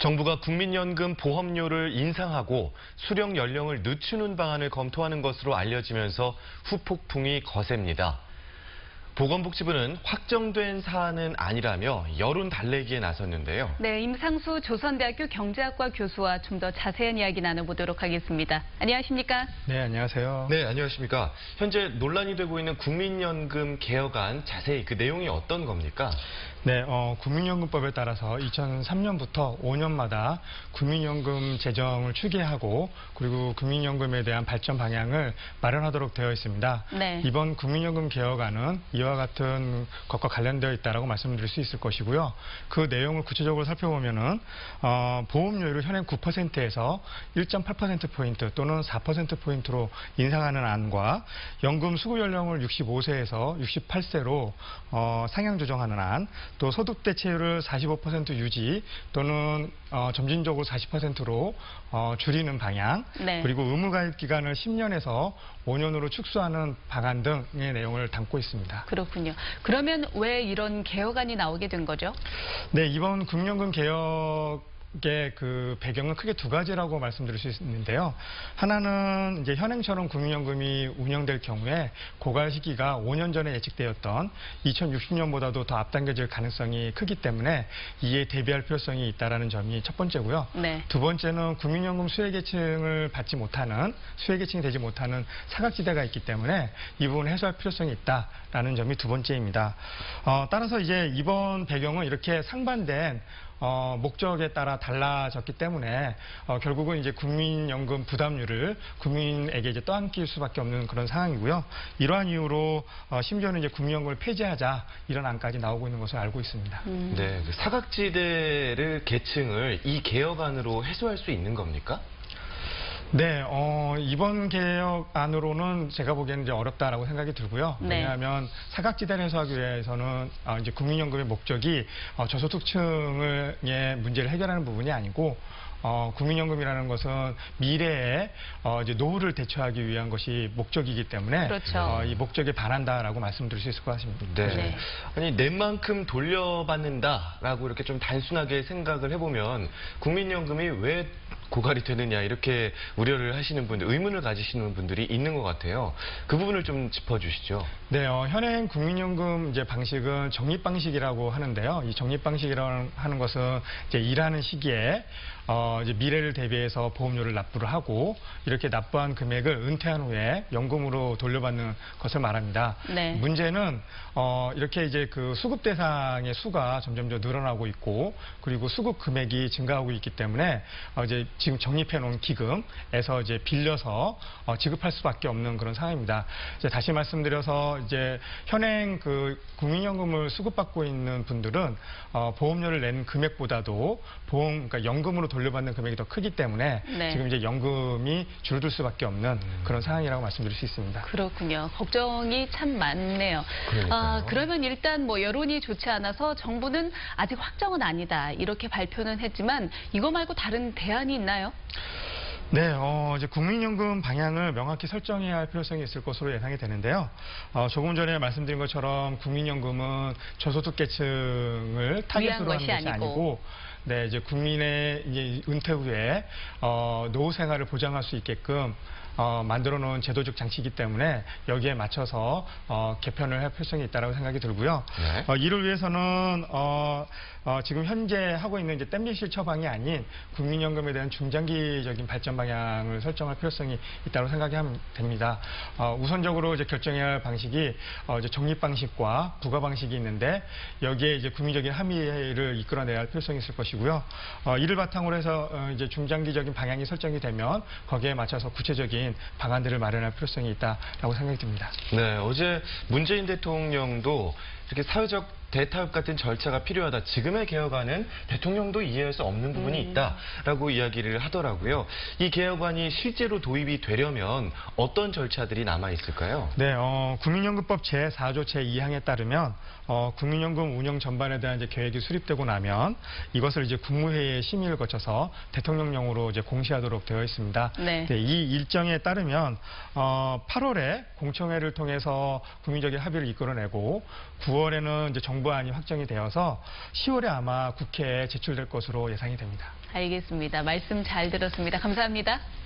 정부가 국민연금 보험료를 인상하고 수령 연령을 늦추는 방안을 검토하는 것으로 알려지면서 후폭풍이 거셉니다. 보건복지부는 확정된 사안은 아니라며 여론 달래기에 나섰는데요. 네, 임상수 조선대학교 경제학과 교수와 좀 더 자세한 이야기 나눠보도록 하겠습니다. 안녕하십니까? 네, 안녕하세요. 네, 안녕하십니까. 현재 논란이 되고 있는 국민연금 개혁안 자세히 그 내용이 어떤 겁니까? 네, 국민연금법에 따라서 2003년부터 5년마다 국민연금 재정을 추계하고 그리고 국민연금에 대한 발전 방향을 마련하도록 되어 있습니다. 네. 이번 국민연금 개혁안은 이와 같은 것과 관련되어 있다고 말씀드릴 수 있을 것이고요. 그 내용을 구체적으로 살펴보면은 보험료율을 현행 9%에서 1.8%포인트 또는 4%포인트로 인상하는 안과 연금 수급 연령을 65세에서 68세로 상향 조정하는 안, 또 소득 대체율을 45% 유지 또는 점진적으로 40%로 줄이는 방향, 네. 그리고 의무가입 기간을 10년에서 5년으로 축소하는 방안 등의 내용을 담고 있습니다. 그렇군요. 그러면 왜 이런 개혁안이 나오게 된 거죠? 네, 이번 국민연금 개혁 그 배경은 크게 두 가지라고 말씀드릴 수 있는데요. 하나는 이제 현행처럼 국민연금이 운영될 경우에 고갈 시기가 5년 전에 예측되었던 2060년보다도 더 앞당겨질 가능성이 크기 때문에 이에 대비할 필요성이 있다는 점이 첫 번째고요. 네. 두 번째는 국민연금 수혜계층을 받지 못하는, 수혜계층이 되지 못하는 사각지대가 있기 때문에 이 부분을 해소할 필요성이 있다라는 점이 두 번째입니다. 따라서 이제 이번 배경은 이렇게 상반된 목적에 따라 달라졌기 때문에 결국은 이제 국민연금 부담률을 국민에게 이제 떠안길 수밖에 없는 그런 상황이고요. 이러한 이유로 심지어는 이제 국민연금을 폐지하자 이런 안까지 나오고 있는 것을 알고 있습니다. 네, 그 사각지대를 계층을 이 개혁안으로 해소할 수 있는 겁니까? 네, 이번 개혁안으로는 제가 보기에는 이제 어렵다라고 생각이 들고요. 네. 왜냐하면 사각지대를 해소하기 위해서는 이제 국민연금의 목적이 저소득층의 문제를 해결하는 부분이 아니고 국민연금이라는 것은 미래에 이제 노후를 대처하기 위한 것이 목적이기 때문에 그렇죠. 이 목적에 반한다라고 말씀드릴 수 있을 것 같습니다. 네. 네. 아니, 낸 만큼 돌려받는다라고 이렇게 좀 단순하게 생각을 해보면 국민연금이 왜 고갈이 되느냐 이렇게 우려를 하시는 분들, 의문을 가지시는 분들이 있는 것 같아요. 그 부분을 좀 짚어주시죠. 네, 현행 국민연금 이제 방식은 적립 방식이라고 하는데요. 이 적립 방식이라고 하는 것은 이제 일하는 시기에 이제 미래를 대비해서 보험료를 납부를 하고 이렇게 납부한 금액을 은퇴한 후에 연금으로 돌려받는 것을 말합니다. 네. 문제는 이렇게 이제 그 수급 대상의 수가 점점 더 늘어나고 있고 그리고 수급 금액이 증가하고 있기 때문에 이제 지금 적립해 놓은 기금에서 이제 빌려서 지급할 수밖에 없는 그런 상황입니다. 이제 다시 말씀드려서 이제 현행 그 국민연금을 수급받고 있는 분들은 보험료를 낸 금액보다도 그러니까 연금으로 돌려받는 금액이 더 크기 때문에 네. 지금 이제 연금이 줄어들 수밖에 없는 그런 상황이라고 말씀드릴 수 있습니다. 그렇군요. 걱정이 참 많네요. 그러니까요. 그러면 일단 뭐 여론이 좋지 않아서 정부는 아직 확정은 아니다 이렇게 발표는 했지만 이거 말고 다른 대안이 있나요? 네, 이제 국민연금 방향을 명확히 설정해야 할 필요성이 있을 것으로 예상이 되는데요. 조금 전에 말씀드린 것처럼 국민연금은 저소득계층을 타겟으로 하는 것이 아니고, 네, 이제 국민의 이제 은퇴 후에 노후 생활을 보장할 수 있게끔 만들어 놓은 제도적 장치이기 때문에 여기에 맞춰서 개편을 할 필요성이 있다고 생각이 들고요. 네. 이를 위해서는 지금 현재 하고 있는 이제 땜질실 처방이 아닌 국민연금에 대한 중장기적인 발전 방향을 설정할 필요성이 있다고 생각하면 됩니다. 우선적으로 이제 결정해야 할 방식이 이제 적립 방식과 부과 방식이 있는데 여기에 이제 국민적인 합의를 이끌어내야 할 필요성이 있을 것이고요. 이를 바탕으로 해서 이제 중장기적인 방향이 설정이 되면 거기에 맞춰서 구체적인 방안들을 마련할 필요성이 있다라고 생각이 듭니다. 네, 어제 문재인 대통령도 이렇게 사회적 대타협 같은 절차가 필요하다. 지금의 개혁안은 대통령도 이해할 수 없는 부분이 있다라고 이야기를 하더라고요. 이 개혁안이 실제로 도입이 되려면 어떤 절차들이 남아 있을까요? 네, 국민연금법 제4조 제2항에 따르면 국민연금 운영 전반에 대한 이제 계획이 수립되고 나면 이것을 이제 국무회의의 심의를 거쳐서 대통령령으로 이제 공시하도록 되어 있습니다. 네. 네, 이 일정에 따르면 8월에 공청회를 통해서 국민적인 합의를 이끌어내고 9월에는 이제 정부안이 확정이 되어서 10월에 아마 국회에 제출될 것으로 예상이 됩니다. 알겠습니다. 말씀 잘 들었습니다. 감사합니다.